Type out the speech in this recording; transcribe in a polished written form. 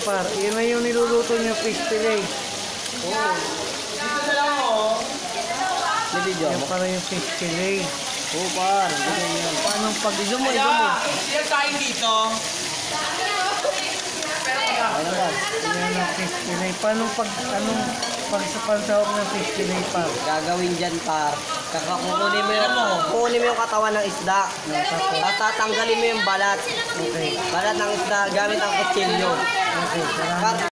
par. Yun na yung niluluto niya fish fillet. Oo. Dito na lang oh. May video Yan mo? para yung fish fillet. Oo par. Ganyan yan. Paano pag Izo mo, izo mo. Siya kain dito. Ano ba? yan ang fish fillet? Paano pag anong pag sa pansahog ng fish fillet par? Gagawin dyan par. Kukunin mo yung katawan ng isda. Tapos tatanggalin mo yung balat. Okay. Balat ng isda gamit ang kutsilyo. Okay. Salamat.